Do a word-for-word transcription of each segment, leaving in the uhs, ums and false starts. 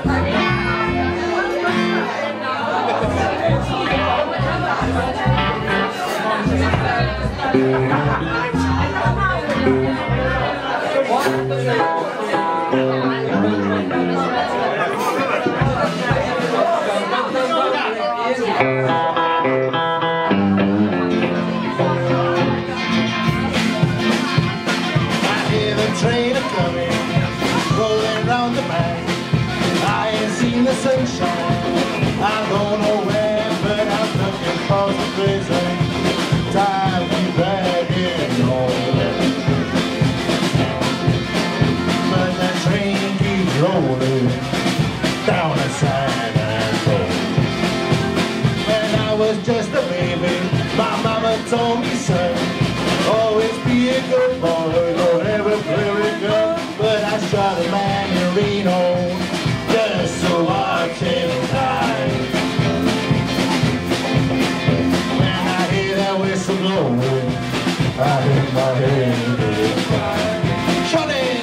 Told me, son, always be a good boy, don't ever play a gun. But I shot a man in Reno just to watch him die. When I hear that whistle blowing, I hit my head and cry. Shut it!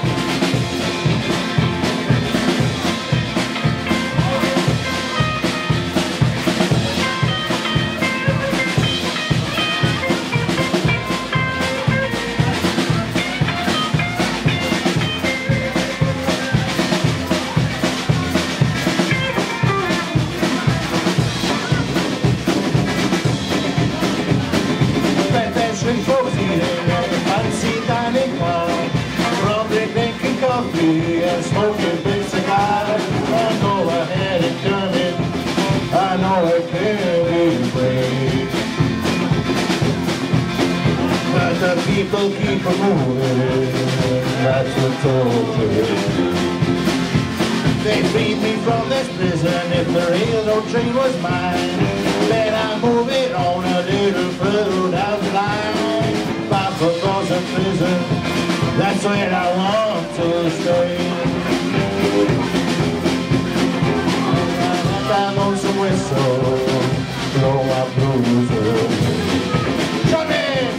And smoking big cigars. I know I had it coming, I know I can't be afraid. But the people keep on moving, that's what told me. They freed me from this prison, if the railroad train was mine, then I move it on a little further down the line. By Folsom prison, that's where I want to stay. I'm on some whistle, blow my blues away. Shut me!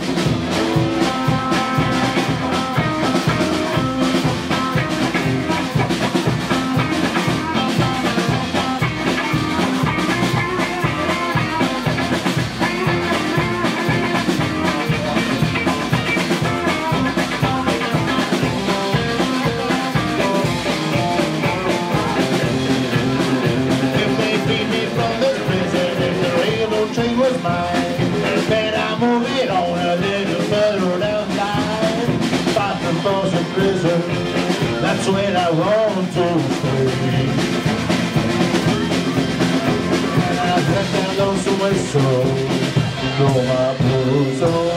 That's where I want to stay. And I let that lonesome whistle blow my blues away.